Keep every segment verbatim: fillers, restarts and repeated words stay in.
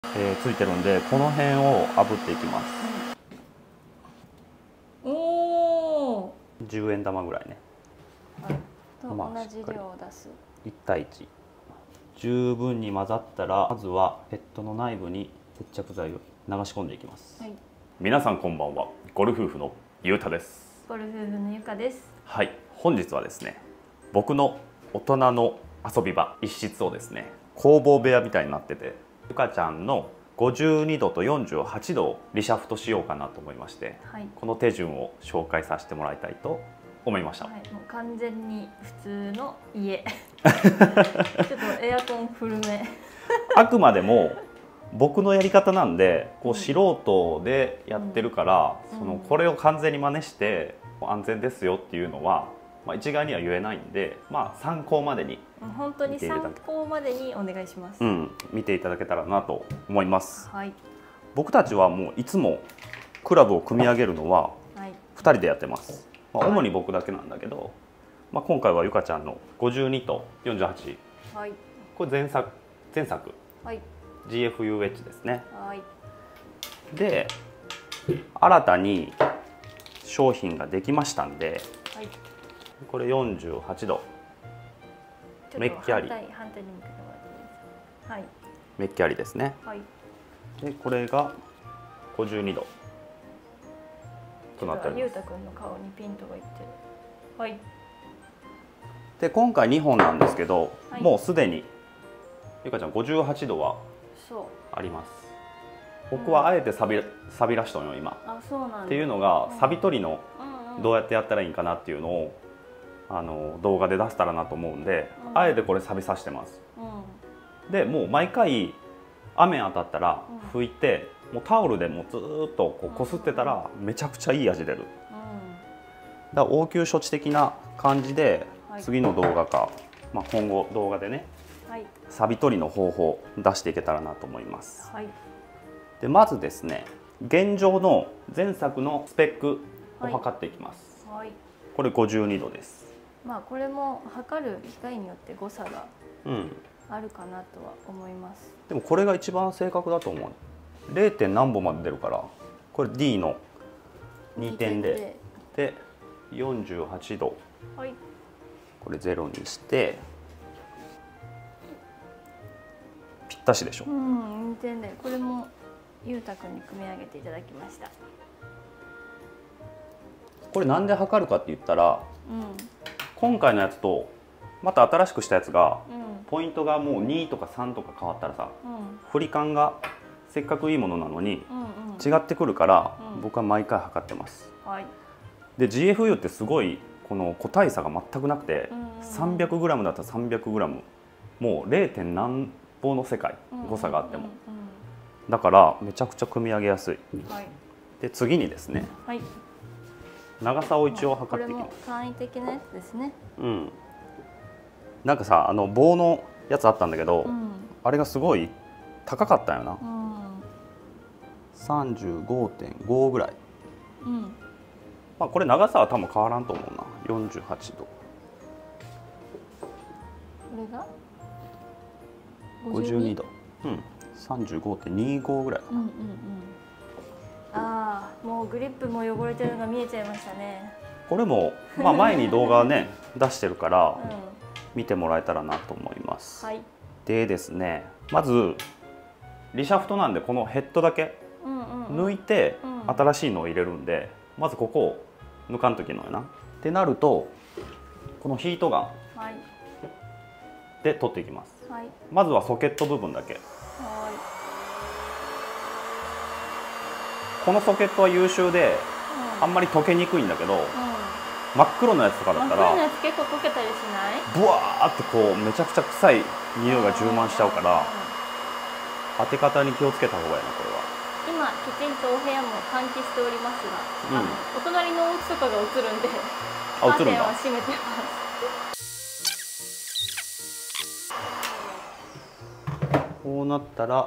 えー、ついてるんで、この辺を炙っていきます。 うん、おお。 じゅうえん玉ぐらいね。 と同じ量を出す。 いち対いち。十分に混ざったら、まずはヘッドの内部に接着剤を流し込んでいきます。はい、皆さんこんばんは。ゴルフ夫婦のゆうたです。 ゴルフ夫婦のゆかです。 はい、本日はですね、僕の大人の遊び場一室をですね、工房部屋みたいになってて、ゆかちゃんのごじゅうにどとよんじゅうはちどをリシャフトしようかなと思いまして、はい、この手順を紹介させてもらいたいと思いました。はい、 もう完全に普通の家ちょっとエアコン古めあくまでも僕のやり方なんで、こう素人でやってるから、うん、そのこれを完全に真似して安全ですよっていうのは、まあ、一概には言えないんで、まあ、参考までに本当に参考までにお願いします。 うん、見ていただけたらなと思います。 はい、僕たちはもういつもクラブを組み上げるのはふたりでやってます。まあ、主に僕だけなんだけど、まあ、今回はゆかちゃんのごじゅうにとよんじゅうはち、はい、これ前作前作、はい、ジーエフユー ウェッジですね。はい、で新たに商品ができましたんで、はい、これよんじゅうはちどメッキあり、はい、メッキありですね。はい、でこれがごじゅうにどとなっております。 ゆうたくんの顔にピントがいってる。はい。 で今回にほんなんですけど、はい、もうすでにゆかちゃんごじゅうはちどはあります。僕はあえて錆び錆びらしとんよ今。あ、そうなんだ。っていうのが、うん、錆び取りのどうやってやったらいいんかなっていうのをあの動画で出せたらなと思うんで、うん、あえてこれ錆びさせてます。うん、でもう毎回雨当たったら拭いて、うん、もうタオルでもずっとこうこすってたらめちゃくちゃいい味出る。うん、だから応急処置的な感じで、はい、次の動画か、まあ、今後動画でね、はい、錆び取りの方法を出していけたらなと思います。はい、でまずですね、現状の前作のスペックを測っていきます。はいはい、これごじゅうにどです。 まあこれも測る機械によって誤差があるかなとは思います。 うん、でもこれが一番正確だと思う。れい. 点何本まで出るから、これ ディー のにてんゼロ でよんじゅうはちど、はい、これゼロにしてぴったしでしょ。うん、 にてんでこれもゆうたくんに組み上げていただきました。 これなんで測るかって言ったら、うん、今回のやつとまた新しくしたやつが、うん、ポイントがもうにとかさんとか変わったらさ、うん、振り感がせっかくいいものなのに違ってくるから、うん、僕は毎回測ってます。はい、で ジーエフユー ってすごいこの個体差が全くなくて、さんびゃくグラムだったら さんびゃくグラム もう れい. 点何歩の世界、誤差があっても、だからめちゃくちゃ組み上げやすい。はい、で次にですね、はい、長さを一応測っていきます。これも簡易的なやつですね。 うん。なんかさ、あの棒のやつあったんだけど、うん、あれがすごい高かったよな。うん、さんじゅうごてんごぐらい。うん、まあこれ長さは多分変わらんと思うな。よんじゅうはちど。これがごじゅうにど。うん。さんじゅうごてんにごぐらいかな。うんうんうん、 ああ、もうグリップも汚れてるのが見えちゃいましたね。 これも、まあ、前に動画ね出してるから、うん、見てもらえたらなと思います。はい、でですね、まずリシャフトなんでこのヘッドだけ抜いて新しいのを入れるんで、まずここを抜かんときのよな。ってなるとこのヒートガンで取っていきます。はい、まずはソケット部分だけ。はい、このソケットは優秀で、うん、あんまり溶けにくいんだけど、うん、真っ黒のやつとかだったら真っ黒のやつ結構溶けたりしない？ ブワーってこうめちゃくちゃ臭い匂いが充満しちゃうから、当て方に気をつけた方がいいな。これは今きちんとお部屋も換気しておりますが、うん、あのお隣のお家とかが映るんでカーテンは閉めてます。 こうなったら、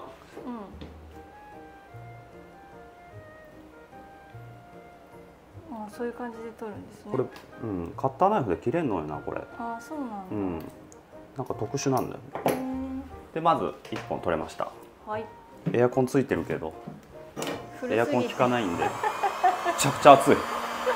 うん、あ、そういう感じで取るんですね。 これ、うん、カッターナイフで切れんのよなこれ。 あ、そうなんだ。 うん、なんか特殊なんだよ。でまずいっぽん取れました。はい。 エアコンついてるけどエアコン効かないんでめちゃくちゃ暑い。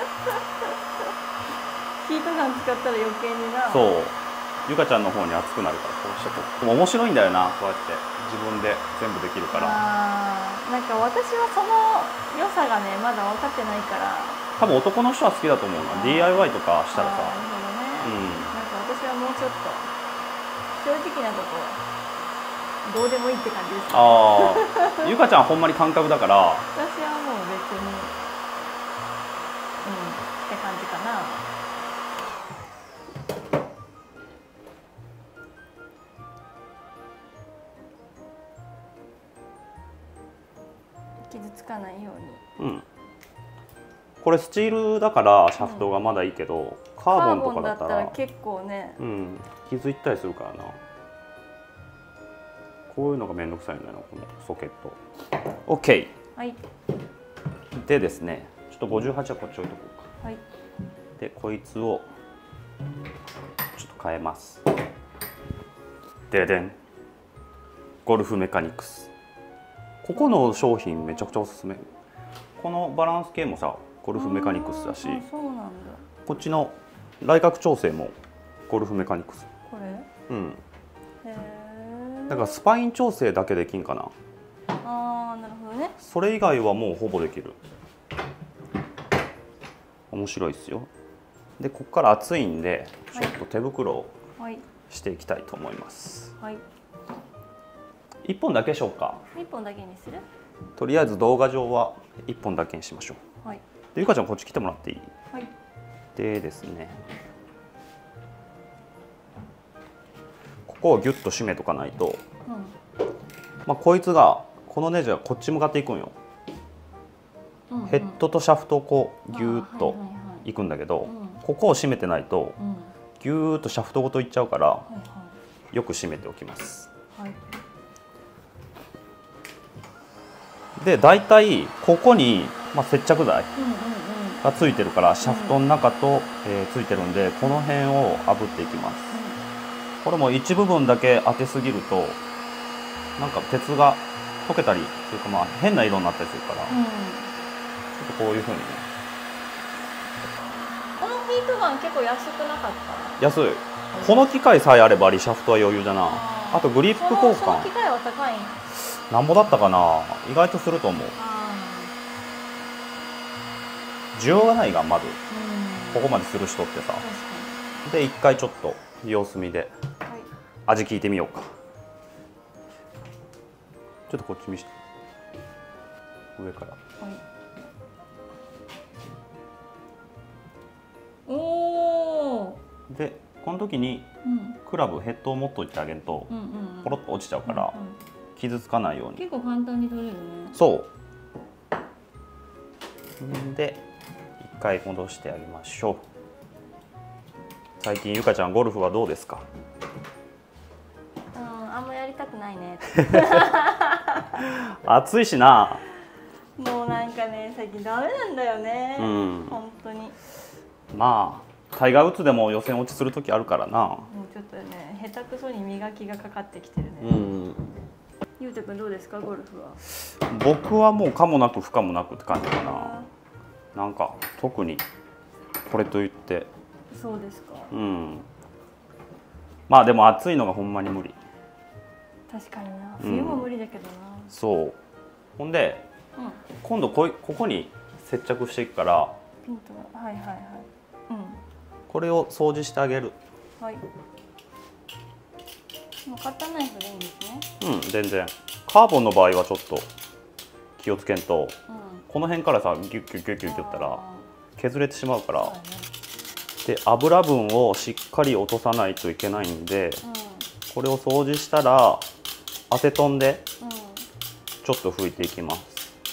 ヒートガン使ったら余計にな。 そう、ゆかちゃんの方に熱くなるからこうしてこう。でも面白いんだよな、こうやって自分で全部できるから。 あー、なんか私はその良さがねまだ分かってないから。 多分男の人は好きだと思うな。 ディーアイワイ とかしたらさ。 なるほどね、うん、なんか私はもうちょっと正直なとこどうでもいいって感じです、ね、 ああゆかちゃんはほんまに感覚だから私はもう別にうんって感じかな。傷つかないように。うん。 これスチールだからシャフトがまだいいけど、うん、カーボンとかだったら、 カーボンだったら結構ね、 うん、傷いったりするからな。こういうのがめんどくさいんだよな、このソケット。 OK、 はい、 でですね、ちょっとごじゅうはちはこっち置いとこうか。 はい、 でこいつをちょっと変えます。ででん、ゴルフメカニクス。ここの商品めちゃくちゃおすすめ。このバランス系もさゴルフメカニクスだし、 そうなんだ。 こっちの来角調整もゴルフメカニクス。 これ、うん、へえ。 だからスパイン調整だけできんかな。 あー、なるほどね。 それ以外はもうほぼできる。面白いですよ。でここから暑いんでちょっと手袋をしていきたいと思います。はい、いっぽんだけでしょうか。 いっぽんだけにする。 とりあえず動画上はいっぽんだけにしましょう。はい、でゆかちゃんこっち来てもらっていい？はい、でですね、ここをギュッと締めとかないと、うん、まあこいつがこのネジがこっち向かっていくんよ。うんうん、ヘッドとシャフトをこうギュッといくんだけど、ここを締めてないと、うん、ギューッとシャフトごといっちゃうから、はいはい、よく締めておきます。はい、で大体ここに、まあ、接着剤がついてるから、シャフトの中と、えー、ついてるんでこの辺を炙っていきます。うん、これも一部分だけ当てすぎるとなんか鉄が溶けたりというか、まあ変な色になったりするから、うん、ちょっとこういうふうにね。 このヒートガン結構安くなかった？ 安い。この機械さえあればリシャフトは余裕だな。あ, あとグリップ交換。 その機械は高いん？ なんぼだったかな。意外とすると思う。需要がないがまず、ここまでする人ってさ。で一回ちょっと様子見で味聞いてみようか。ちょっとこっち見して。上から。はい、おー。でこの時にクラブヘッドを持っといてあげるとポロッと落ちちゃうから。うんうん、傷つかないように。 結構簡単に取れるね。 そう。で一回戻してあげましょう。最近ゆかちゃんゴルフはどうですか？ うん、あんまやりたくないね。 暑いしな。 もうなんかね最近ダメなんだよね。うん、本当に。 まあタイガー・ウッズでも予選落ちする時あるからな。もうちょっとね下手くそに磨きがかかってきてるね。うん。ゆうたくんどうですかゴルフは？ 僕はもう可もなく不可もなくって感じかな。なんか特にこれといって。 そうですか。 うん。まあでも暑いのがほんまに無理。 確かにな。冬も無理だけどな。 うん、そう。ほんで、うん、今度こいここに接着していくから。 ピントはいはいはい。うん。 これを掃除してあげる。はい。 もうカッターナイフでいいんですね。 うん、全然。カーボンの場合はちょっと気をつけんと、うん、この辺からさギュッギュッギュッギュッギュッったら削れてしまうから、ね、で油分をしっかり落とさないといけないんで、うん、これを掃除したらアセトンでちょっと拭いていきます。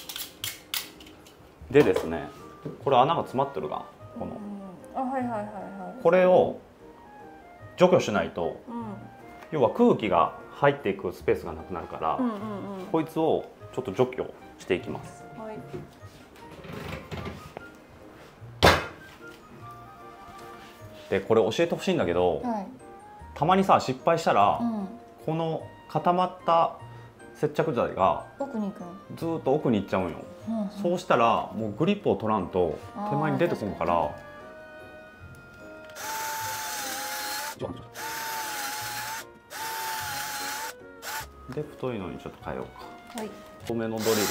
でですね、これ穴が詰まってるがこの、 うん、あはいはいはいはい。 これを除去しないと、うん、要は空気が入っていくスペースがなくなるから、うんうんうん、こいつをちょっと除去していきます。はい、でこれ教えてほしいんだけど、はい、たまにさ失敗したら、うん、この固まった接着剤が奥に行くずーっと奥に行っちゃうんよ、うんうん、そうしたらもうグリップを取らんと手前に出てこんからで太いのにちょっと変えようか、はい、太めのドリルに変えて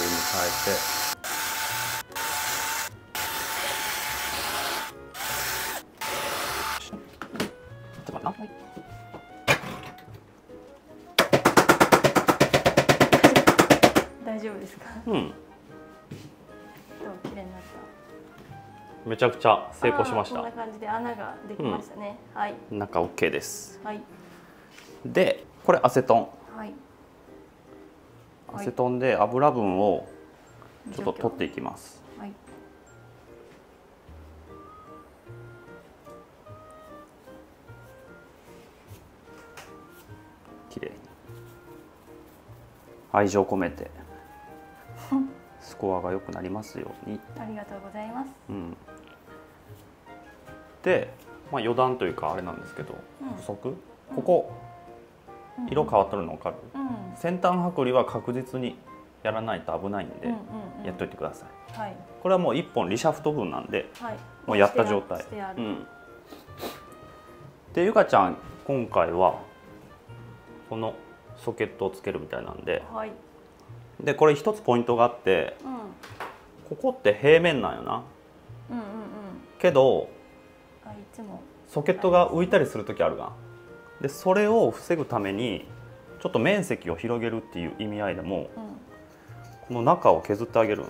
かな、はい、 大丈夫ですか？ うん。 綺麗になった。 めちゃくちゃ成功しました。 こんな感じで穴ができましたね。うん、はい。 中 OK です。 はい。 で、これアセトン。 はい。 アセトンで油分をちょっと取っていきます。はい。綺麗に。愛情込めて。スコアが良くなりますように。 ありがとうございます。 うん、で、まあ、余談というかあれなんですけど、うん、補足、ここ、うん、色変わってるの分かる、うん、先端剥離は確実にやらないと危ないんでやっといてください、はい、これはもういっぽんリシャフト分なんで、はい、もうやった状態。うん、でゆかちゃん今回はこのソケットをつけるみたいなんで、はい、でこれ一つポイントがあって、うん、ここって平面なんよな、うんうんうん、けどあいつもソケットが浮いたりする時あるがでそれを防ぐためにちょっと面積を広げるっていう意味合いでも、うん、この中を削ってあげる。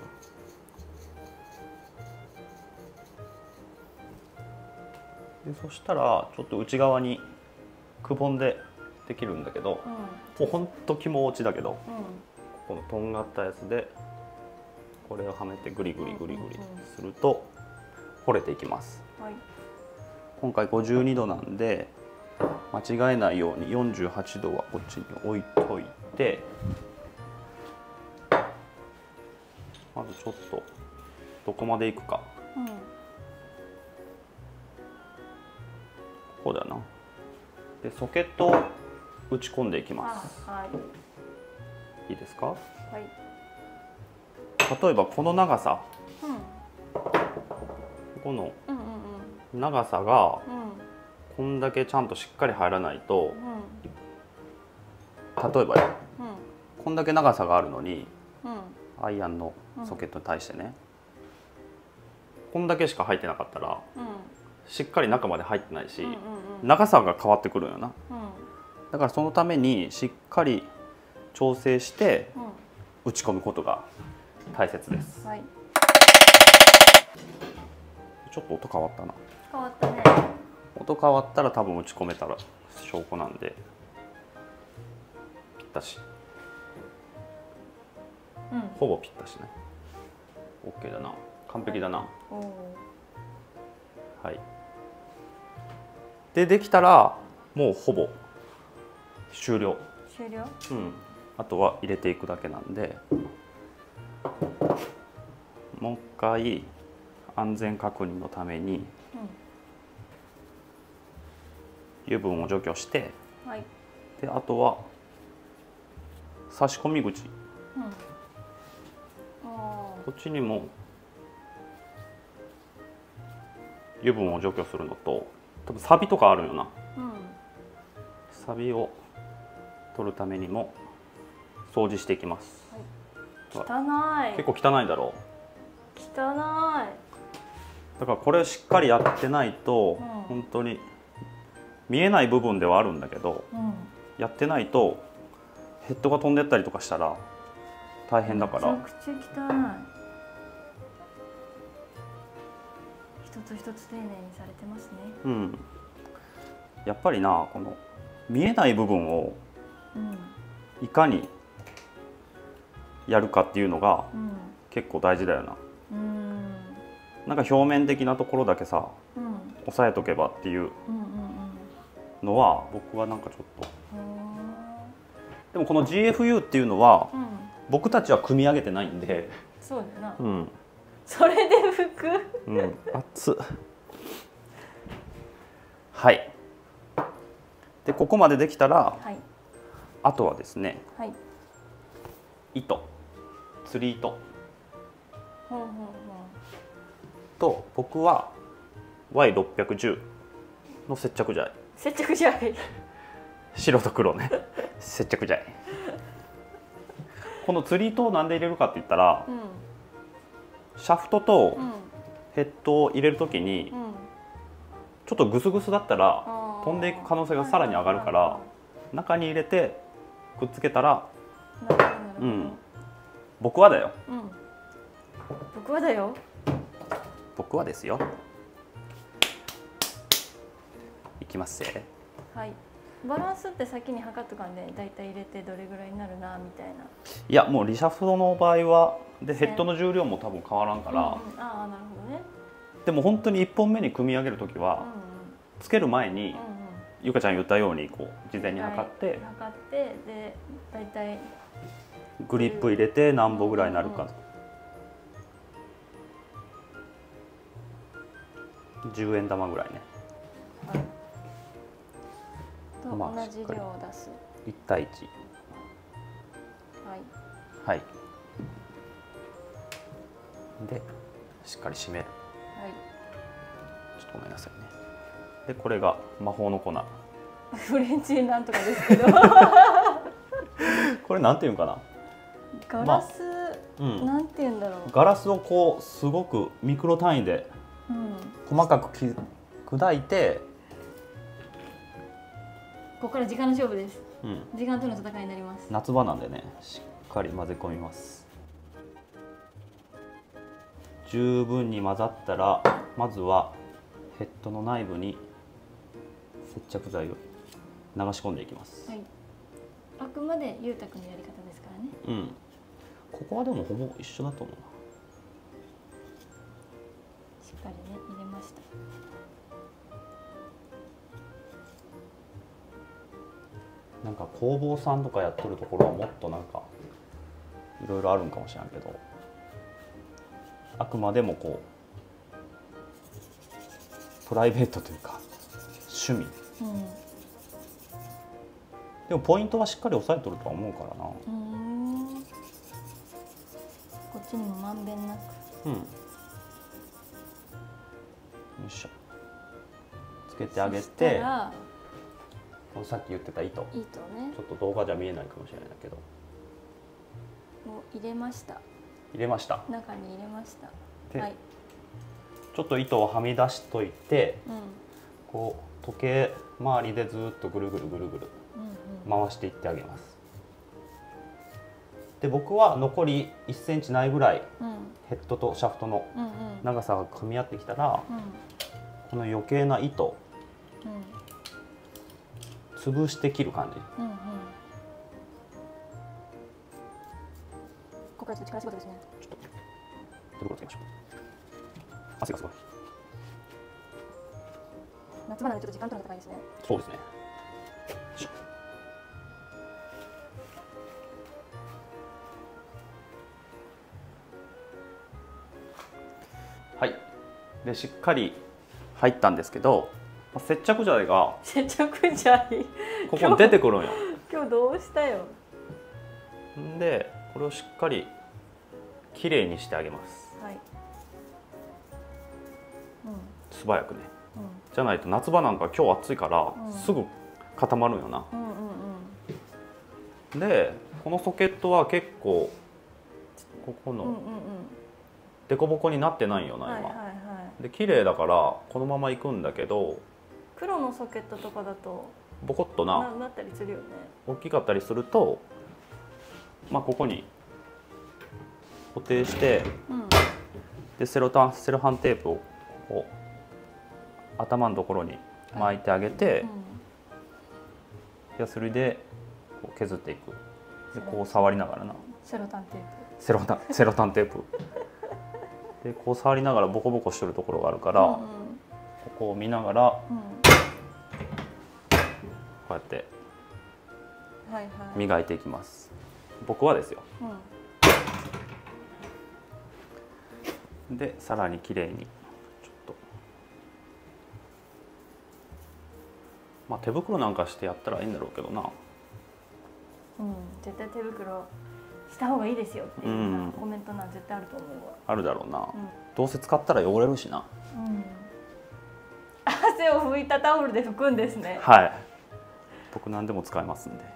でそしたらちょっと内側にくぼんでできるんだけど、うん、もうほんと気持ちだけど、うん、このとんがったやつでこれをはめてグリグリグリグリすると掘れていきます、はい、今回ごじゅうにどなんで間違えないようによんじゅうはちどはこっちに置いといて、まずちょっとどこまでいくか、うん、ここだな。でソケットを打ち込んでいきます。はい、いいですか？はい、例えばこの長さ、うん、この長さがこんだけちゃんとしっかり入らないと、うん、例えばよ、うん、こんだけ長さがあるのに、うん、アイアンのソケットに対してね、うん、こんだけしか入ってなかったら、うん、しっかり中まで入ってないし、うんうんうん、長さが変わってくるんよな、うん、だからそのためにしっかり調整して打ち込むことが大切です、はい、ちょっと音変わったな。 変わったね。 音変わったら多分打ち込めたら証拠なんでぴったし、うん、ほぼぴったしね。 OK だな、完璧だな、はい、でできたらもうほぼ終了。 終了、 うん、あとは入れていくだけなんで、もう一回安全確認のために、うん、油分を除去して、はい、であとは差し込み口、うん、こっちにも油分を除去するのと、多分サビとかあるよな、うん、サビを取るためにも掃除していきます、 はい、汚い。 結構汚いだろう。汚い。 だからこれをしっかりやってないと、うん、本当に見えない部分ではあるんだけど、うん、やってないとヘッドが飛んでったりとかしたら大変だから。 めちゃくちゃ汚い。一つ一つ丁寧にされてますね。 うん。やっぱりな、この見えない部分をいかにやるかっていうのが結構大事だよな。うん、なんか表面的なところだけさ、うん、押さえとけばっていうのは僕はなんかちょっと。でもこの ジーエフユー っていうのは、うん、僕たちは組み上げてないんで。 そうだな。 うん。 それで拭く。 うん。熱っ。はい。でここまでできたら、はい、あとはですね、はい、 糸、釣り糸ほんほんほんと、僕は ワイろっぴゃくじゅう の接着剤。 接着剤白と黒ね接着剤。この釣り糸をなんで入れるかって言ったら、うん、シャフトとヘッドを入れるときに、うん、ちょっとグスグスだったら飛んでいく可能性がさらに上がるから、中に入れてくっつけたら、うん、僕はだよ、うん、 僕はだよ僕はですよ。いきますぜ。 はい。バランスって先に測っとかんで、だいたい入れてどれぐらいになるなみたいな。 いや、もうリシャフトの場合はでヘッドの重量も多分変わらんから、うんうん、 ああなるほどね。 でも本当にいっぽんめに組み上げるときは、うんうん、つける前に、うんうん、ゆかちゃん言ったようにこう事前に測って測ってでだいたいグリップ入れて何本ぐらいになるか、うんうん、じゅうえん玉ぐらいね。 はい、と同じ量を出す。 いち対いち。 はい。 はい。で、しっかり締める。 はい。 ちょっとごめんなさいね。で、これが魔法の粉。 フレンチなんとかですけど。 これなんていうんかな。 ガラス、まあ、うん、なんていうんだろう。 ガラスをこうすごくミクロ単位で細かくき砕いて。 ここから時間の勝負です、うん、時間との戦いになります。 夏場なんでね、しっかり混ぜ込みます。十分に混ざったら、まずはヘッドの内部に接着剤を流し込んでいきます、はい、 あくまでゆうたくんのやり方ですからね。 うん、ここはでもほぼ一緒だと思うな。 しっかりね入れました。 なんか工房さんとかやっとるところはもっとなんかいろいろあるんかもしれないけど、あくまでもこうプライベートというか趣味、うん、でもポイントはしっかり押さえとるとは思うからな。うん、 こっちにもまんべんなく、 うん、よいしょ、つけてあげて、さっき言ってた糸、 糸ね、 ちょっと動画じゃ見えないかもしれないけど、 もう入れました。 入れました。 中に入れました。はい。 ちょっと糸をはみ出しといて、うん、こう時計回りでずっとぐるぐるぐるぐる回していってあげます。で、僕は残りいっセンチないぐらい、うん、ヘッドとシャフトの長さが組み合ってきたら、うん、この余計な糸、うん、潰して切る感じ。うんうん、 ここからちょっと力仕事ですね。 ちょっと手袋つけましょう。汗がすごい。 夏場なのでちょっと時間との戦いですね。 そうですね。はい。で、しっかり入ったんですけど、接着剤が接着剤ここに出てくるんよ。 今日どうしたよ。 で、これをしっかりきれいにしてあげます。はい。うん、素早くね。うん、じゃないと夏場なんか今日暑いから、うん、すぐ固まるんよな。うんうんうん、で、このソケットは結構ここのデコボコになってないよな今。で、綺麗だからこのままいくんだけど、 黒のソケットとかだとボコッとな、 なったりするよね。 大きかったりすると、まあここに固定して、うん、でセロタンセロハンテープをこう頭のところに巻いてあげて、はい、うん、ヤスリでこう削っていく。で、こう触りながらな。 セロタンテープ。 セロタンセロタンテープ。で、こう触りながらボコボコしてるところがあるから、うんうん、ここを見ながら、うん、こうやって磨いていきます。僕はですよ。うん、で、さらにきれいにちょっと、まあ手袋なんかしてやったらいいんだろうけどな。 うん、絶対手袋した方がいいですよっていうコメントなん絶対あると思うわ。 あるだろうな、うん、どうせ使ったら汚れるしな、うん、 汗を拭いたタオルで拭くんですね。 はい、僕何でも使えますんで。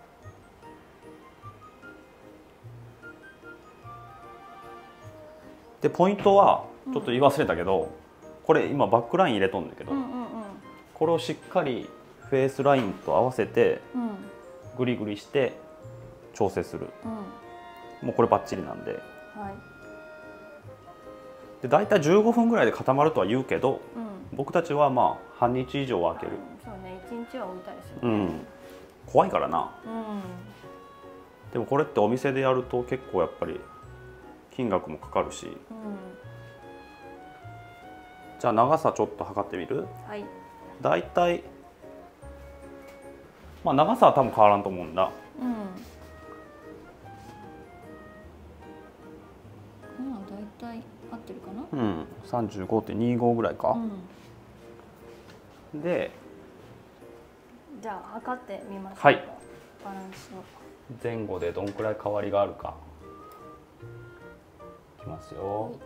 でポイントはちょっと言い忘れたけど、うん、これ今バックライン入れとんだけど、うんうんうん、これをしっかりフェイスラインと合わせて、うん、グリグリして調整する、うん、もうこれバッチリなんで、はい、で大体じゅうごふんぐらいで固まるとは言うけど、うん、僕たちはまあ半日以上は空ける、 そうね、いちにちは置いたりする、ね、 うん、怖いからな、うん、でもこれってお店でやると結構やっぱり金額もかかるし、うん、じゃあ長さちょっと測ってみる？はい、大体まあ長さは多分変わらんと思うんだ。うん。 まあ大体合ってるかな。 うん、さんじゅうごてんにじゅうごぐらいか。うん、で、 じゃあ測ってみましょう。 はい。 バランスを。 前後でどんくらい変わりがあるか。いきますよ。はい、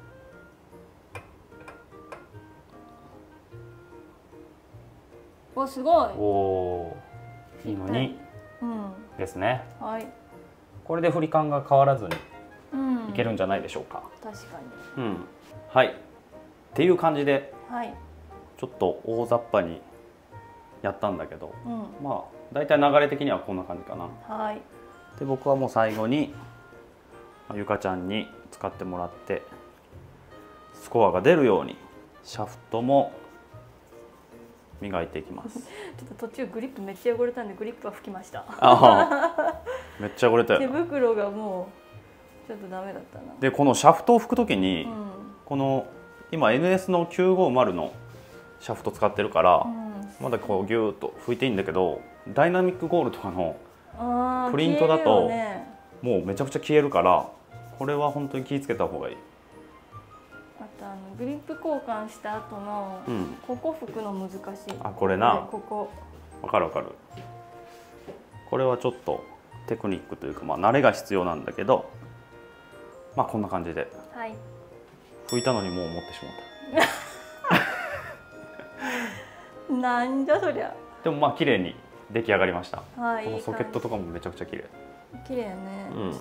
お、すごい。 おお。いいのに、うん、ですね、はい、これで振り感が変わらずにいけるんじゃないでしょうか。 うん、確かに、 うん、はいっていう感じで、はい、ちょっと大雑把にやったんだけど、うん、まあ大体流れ的にはこんな感じかな。はい、で僕はもう最後にゆかちゃんに使ってもらってスコアが出るようにシャフトも磨いていきます。 ちょっと途中グリップめっちゃ汚れたんでグリップは拭きました。 あめっちゃ汚れたよな。 手袋がもうちょっとダメだったな。 でこのシャフトを拭くときに、うん、この今 エヌエス のきゅうごーまるのシャフト使ってるから、うん、まだこうギューッと拭いていいんだけどダイナミックゴールとかのプリントだと、ね、もうめちゃくちゃ消えるからこれは本当に気をつけた方がいい。 あとあのグリップ交換した後の、うん、ここ拭くの難しい。 あこれな、 ここわかるわかる。これはちょっとテクニックというか、まあ、慣れが必要なんだけどまあこんな感じで、はい、拭いたのにもう持ってしまったなんじゃそりゃ。 でもまあ綺麗に出来上がりました。はい、このソケットとかもめちゃくちゃ綺麗。 綺麗ね、うん、大き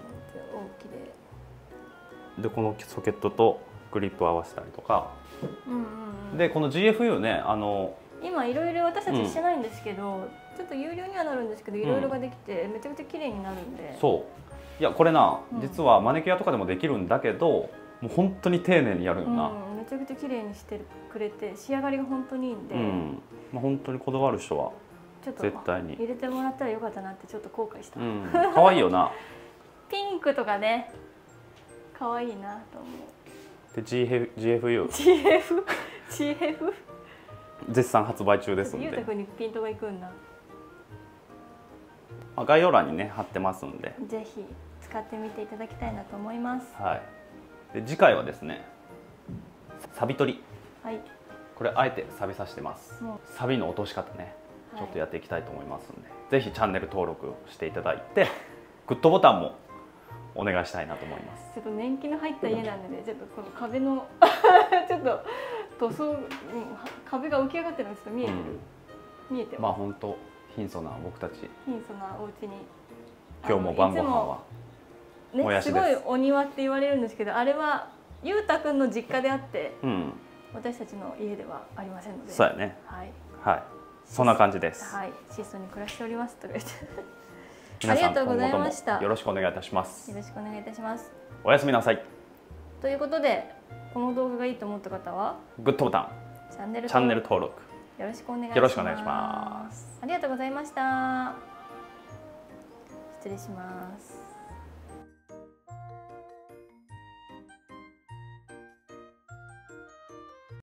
いでこのソケットとグリップを合わせたりとか、うんうんうん、でこの ジーエフユー ねあの今いろいろ私たちしてないんですけど、うん、ちょっと有料にはなるんですけどいろいろができてめちゃくちゃ綺麗になるんで、 うん、そういやこれな、うん、実はマネキュアとかでもできるんだけどもう本当に丁寧にやるよな、 うん、めちゃくちゃ綺麗にしてくれて仕上がりが本当にいいんで、うんまあ、本当にこだわる人は絶対に入れてもらったらよかったなってちょっと後悔した。 うん、可愛いよなピンクとかね可愛いなと思う。 で ジーエフユージーエフ ジーエフ絶賛発売中ですんでゆうたくんにピントがいくんだ。 概要欄にね貼ってますんでぜひ使ってみていただきたいなと思います。 はい、で次回はですねサビ取り、はい、これあえてサビさせてます。サビの落とし方ねちょっとやっていきたいと思いますんで、はい、ぜひチャンネル登録していただいてグッドボタンもお願いしたいなと思います。 ちょっと年季の入った家なのでちょっとこの壁のちょっと塗装、うん、壁が浮き上がってるのがちょっと見えてる、うん、見えてます。 まあ本当貧相な僕たち貧相なお家に今日も晩ご飯はもやしです。 ね、すごいお庭って言われるんですけどあれはゆうたくんの実家であって、うん、私たちの家ではありませんので。 そうやね。はい、はい、そんな感じです。 はい、質素に暮らしておりますとか言って皆さん今後ともよろしくお願いいたします。 よろしくお願いいたします。 おやすみなさい。 ということでこの動画がいいと思った方はグッドボタン、 チャンネル登録よろしくお願いします。 よろしくお願いします。 ありがとうございました。失礼します。